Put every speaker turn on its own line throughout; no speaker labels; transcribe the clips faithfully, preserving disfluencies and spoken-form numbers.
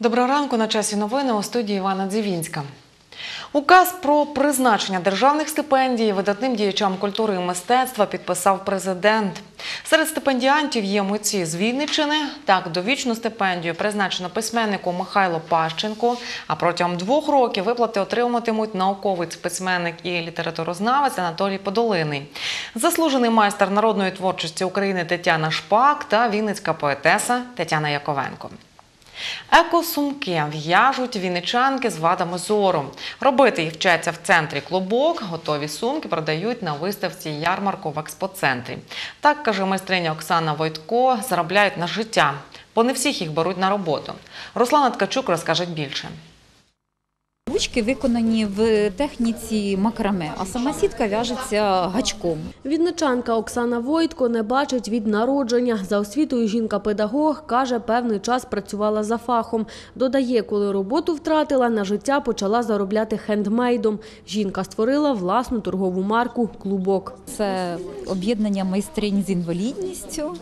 Доброго ранку, на часі новини, у студії Івана Дзівінська. Указ про призначення державних стипендій видатним діячам культури і мистецтва підписав президент. Серед стипендіантів є митці з Вінниччини. Так, довічну стипендію призначено письменнику Михайлу Пащенку, а протягом двох років виплати отримуватимуть науковець, письменник і літературознавець Анатолій Подолиний, заслужений майстер народної творчості України Тетяна Шпак та вінницька поетеса Тетяна Яковенко. Екосумки в'яжуть вінничанки з вадами зору. Робити їх вчаться в центрі «Клубок». Готові сумки продають на виставці ярмарку в експоцентрі. Так, каже майстриня Оксана Войтко, заробляють на життя, бо не всіх їх беруть на роботу. Руслана Ткачук розкаже більше.
Ручки виконані в техніці макраме, а сама сітка в'яжеться гачком.
Вінничанка Оксана Войтко не бачить від народження. За освітою жінка-педагог, каже, певний час працювала за фахом. Додає, коли роботу втратила, на життя почала заробляти хендмейдом. Жінка створила власну торгову марку «Клубок».
Це об'єднання майстринь з інвалідністю.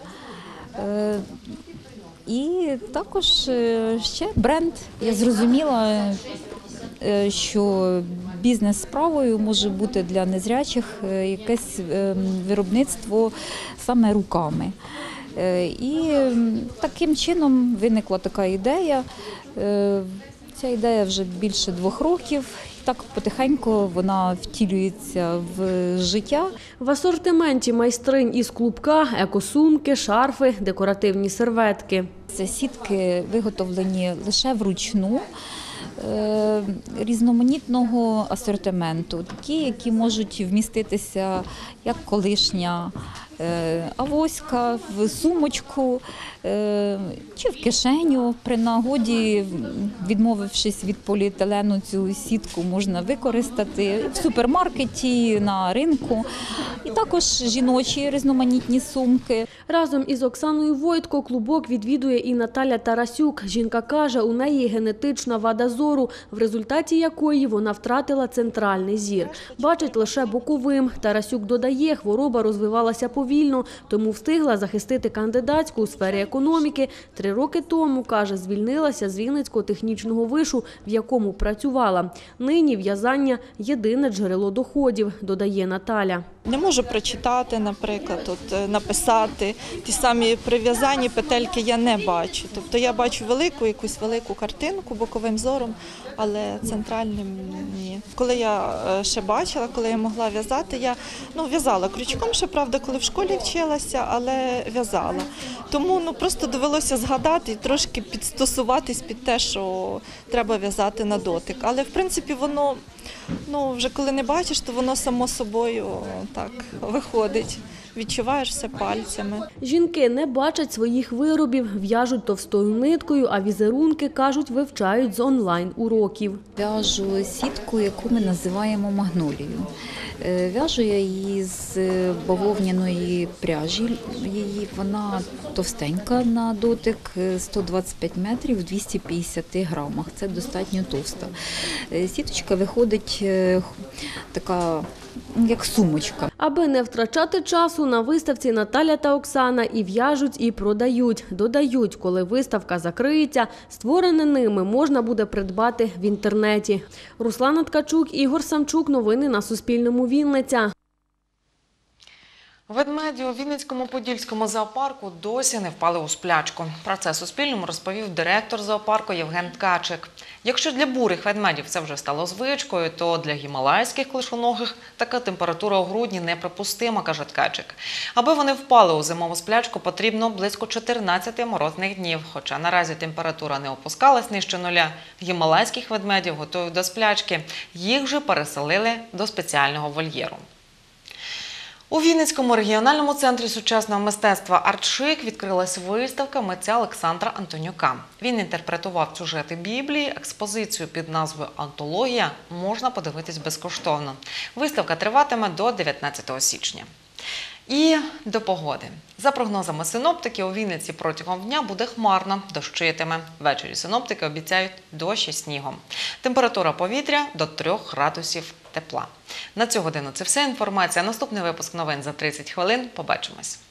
І також ще бренд. Я зрозуміла, що бізнес-справою може бути для незрячих якесь виробництво саме руками. І таким чином виникла така ідея. Ця ідея вже більше двох років. Так потихеньку вона втілюється в життя.
В асортименті майстринь із «Клубка» – екосумки, шарфи, декоративні серветки.
Це сітки виготовлені лише вручну, різноманітного асортименту, такі, які можуть вміститися як колишня авоська, в сумочку чи в кишеню. При нагоді, відмовившись від поліетилену, цю сітку можна використати в супермаркеті, на ринку. І також жіночі різноманітні сумки.
Разом із Оксаною Войтко «Клубок» відвідує і Наталя Тарасюк. Жінка каже, у неї генетична вада зору, в результаті якої вона втратила центральний зір. Бачить лише боковим. Тарасюк додає, хвороба розвивалася повільно, тому встигла захистити кандидатську у сфері економіки. Три роки тому, каже, звільнилася з Вінницького технічного вишу, в якому працювала. Нині в'язання – єдине джерело доходів, додає Наталя.
Не можу прочитати, наприклад, от, написати. Ті самі прив'язані петельки я не бачу. Тобто я бачу велику, якусь велику картинку боковим зором, але центральним ні. Коли я ще бачила, коли я могла в'язати, я ну, в'язала крючком, ще, правда, коли в школі вчилася, але в'язала. Тому ну, просто довелося згадати і трошки підстосуватись під те, що треба в'язати на дотик. Але, в принципі, воно, ну, вже коли не бачиш, то воно само собою так виходить. Відчуваєш все пальцями.
Жінки не бачать своїх виробів, в'яжуть товстою ниткою, а візерунки, кажуть, вивчають з онлайн-уроків.
В'яжу сітку, яку ми називаємо магнолією. В'яжу я її з бавовняної пряжі. Її, вона товстенька на дотик, сто двадцять п'ять метрів в двісті п'ятдесят грамах. Це достатньо товста. Сіточка виходить така, як сумочка.
Аби не втрачати часу, на виставці Наталя та Оксана і в'яжуть, і продають. Додають, коли виставка закриється, створене ними можна буде придбати в інтернеті. Руслана Ткачук, Ігор Самчук. Новини на Суспільному. Вінниця.
Ведмеді у Вінницькому Подільському зоопарку досі не впали у сплячку. Про це Суспільному розповів директор зоопарку Євген Ткачик. Якщо для бурих ведмедів це вже стало звичкою, то для гімалайських клишоногих така температура у грудні неприпустима, каже Ткачик. Аби вони впали у зимову сплячку, потрібно близько чотирнадцяти морозних днів. Хоча наразі температура не опускалась нижче нуля, гімалайських ведмедів готові до сплячки. Їх вже переселили до спеціального вольєру. У Вінницькому регіональному центрі сучасного мистецтва «Артшик» відкрилась виставка митця Олександра Антонюка. Він інтерпретував сюжети Біблії, експозицію під назвою «Антологія» можна подивитись безкоштовно. Виставка триватиме до дев'ятнадцятого січня. І до погоди. За прогнозами синоптиків, у Вінниці протягом дня буде хмарно, дощитиме. Ввечері синоптики обіцяють дощ із снігом. Температура повітря до трьох градусів тепла. На цю годину це вся інформація. Наступний випуск новин за тридцять хвилин. Побачимось.